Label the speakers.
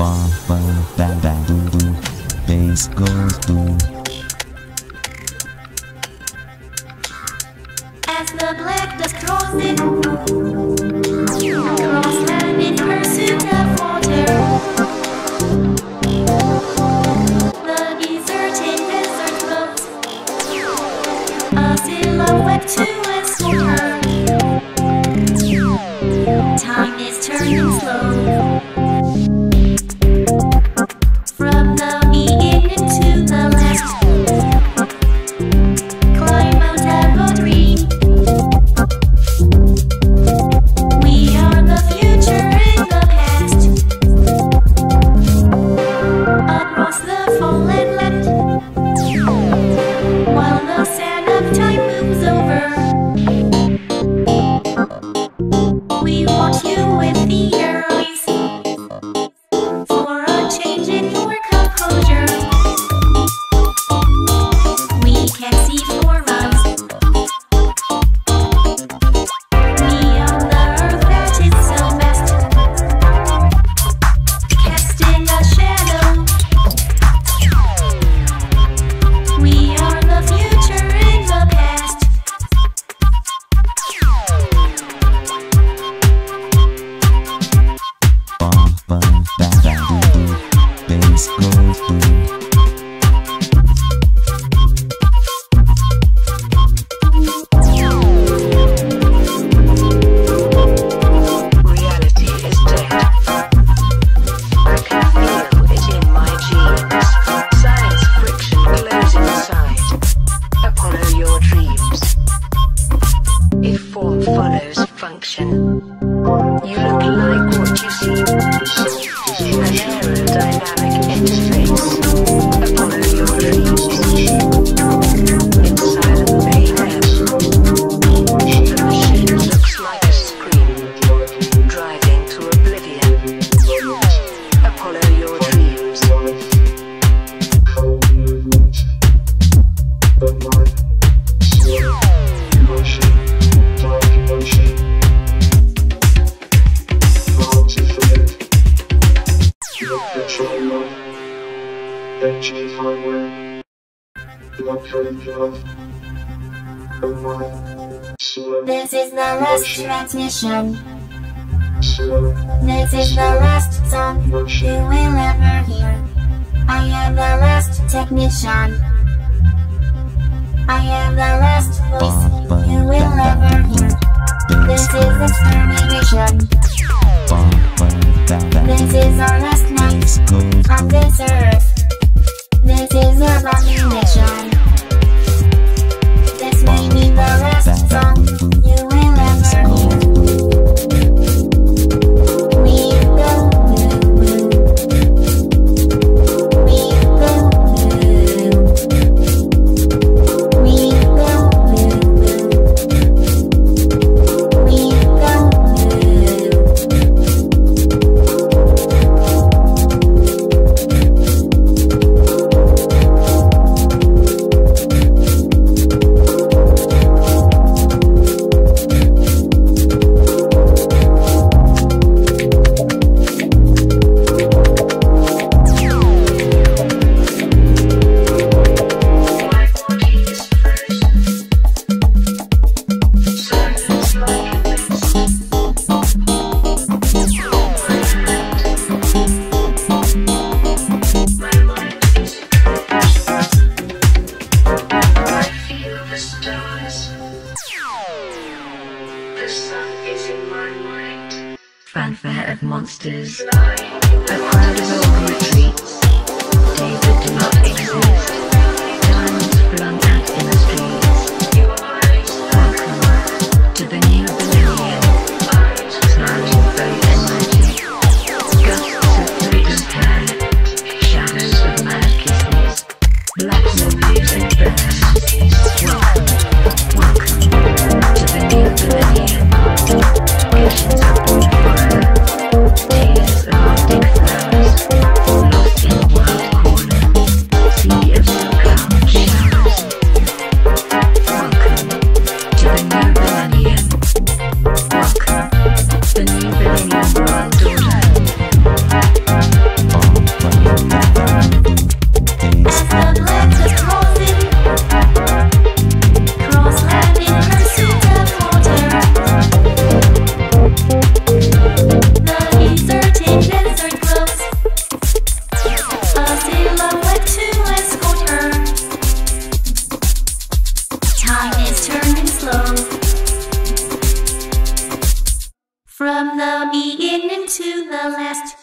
Speaker 1: Bang, bang, bang, bang, boom, boom. Bass goes boom.
Speaker 2: As the black dust rolls in, across land in pursuit of water, the deserted desert floats, a silhouette to a slaughter. Time is turning slow, from the beginning to the last. Climb out of a dream. We are the future in the past. Across the fallen land, while the sand of time moves over, we watch you with the eyes for a change in your composure. We can see for miles beyond the earth that is so vast, casting a shadow. We are the future in the past.
Speaker 1: Bang, bang, bang, bang, boom, boom. Bass goes boom.
Speaker 3: Reality is dead. I can feel it in my genes. Science friction glows inside. Apollo your dreams. If form follows function, you look like what you see. An aerodynamic interface. Apollo your dreams. Inside of mayhem, the machine looks like a screen, driving to oblivion. Apollo your dreams.
Speaker 2: This is the last transmission. This is the last song you will ever hear. I am the last technician. I am the last voice you will ever hear. This is extermination.
Speaker 1: Bang, bang, bang, bang,
Speaker 2: This is our last night
Speaker 1: bass goes
Speaker 2: on
Speaker 1: boom.
Speaker 2: this earth. This is abomination. This may be the last song you will
Speaker 1: Bass
Speaker 2: ever
Speaker 1: goes
Speaker 2: hear.
Speaker 1: boom.
Speaker 2: We go blue. We go blue. We go blue. We go blue.
Speaker 3: Fanfare of monsters, a crowd of old retreats. David do not exist. Diamonds flung out in the streets. Welcome to the new millennium. Smiling faith and magic. Gusts of fragrant hair. Shadows of mad kisses. Black movies and burns. Welcome to the new millennium. Visions of bonfire. Tears of Arctic flowers. Lost in a wild corner. Sea of
Speaker 2: to the left.